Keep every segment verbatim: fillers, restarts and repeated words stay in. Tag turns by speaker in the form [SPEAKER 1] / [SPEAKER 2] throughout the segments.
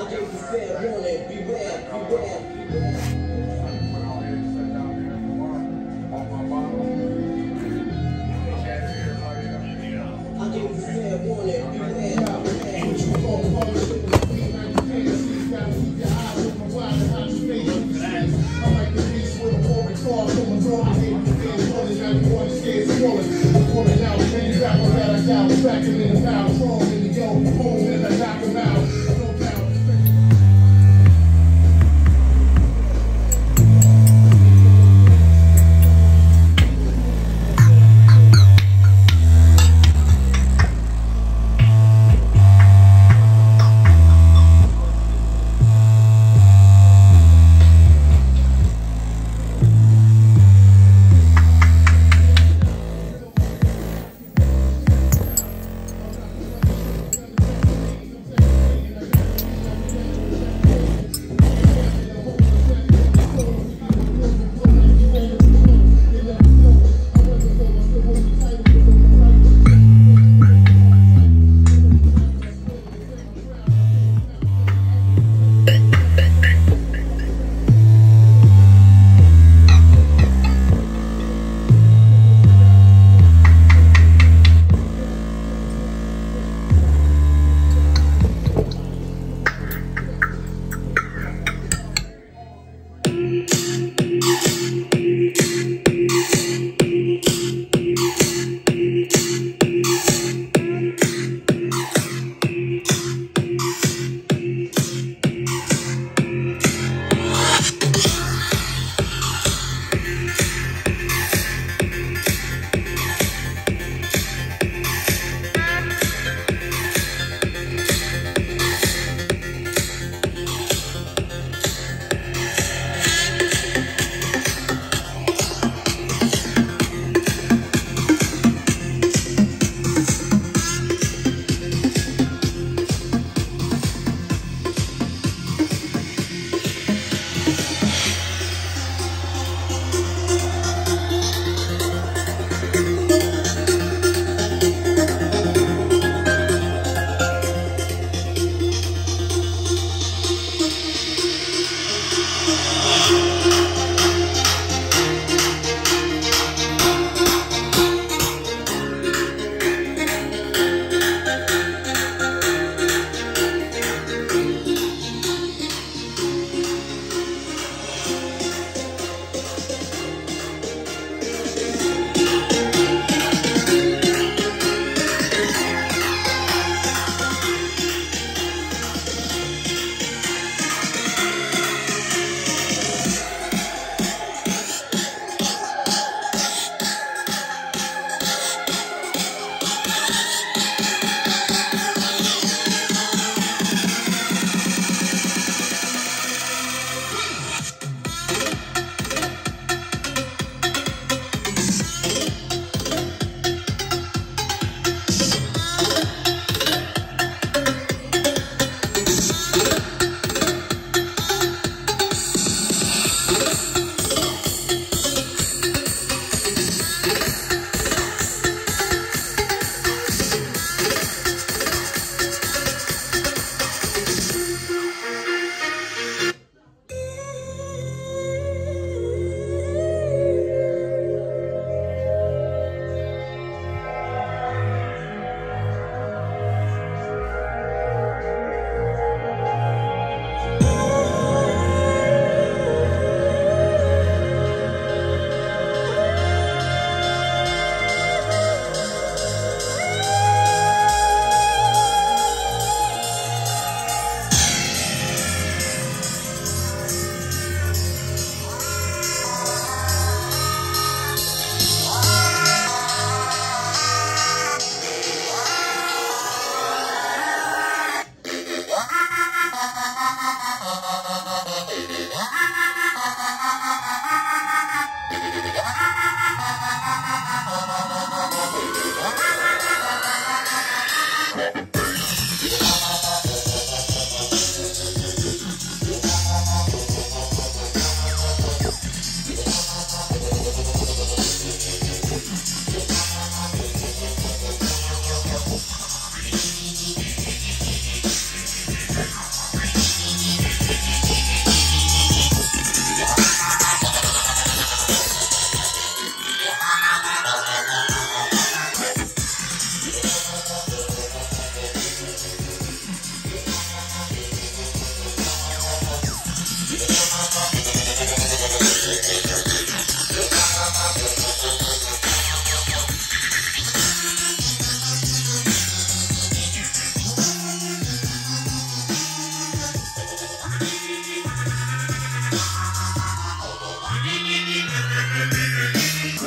[SPEAKER 1] I gave you fair warning, beware, beware, beware. I gave you fair warning, beware, beware. What you call publishing the queen like the fantasy. Gotta keep your eyes open wide and hide your face. I'm like the beast with a pouring car from a door. I hate the fans running, everyone scared swollen. I'm pouring out, many rappers that I got, tracking in the pound, throwing in the yo, home, and I knock them out. No doubt.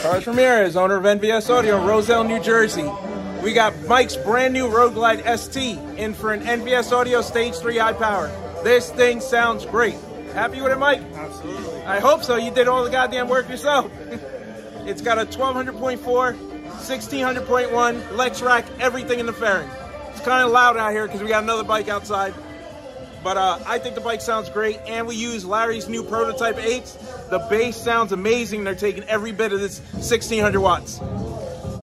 [SPEAKER 2] Carlos Ramirez, owner of N V S Audio, Roselle, New Jersey. We got Mike's brand new Road Glide S T in for an N V S Audio Stage three high power. This thing sounds great. Happy with it, Mike?
[SPEAKER 3] Absolutely.
[SPEAKER 2] I hope so. You did all the goddamn work yourself. It's got a twelve hundred point four, sixteen hundred point one, Lex rack, everything in the fairing. It's kind of loud out here because we got another bike outside. But uh, I think the bike sounds great, and we use Larry's new Prototype eights. The bass sounds amazing. They're taking every bit of this sixteen hundred watts.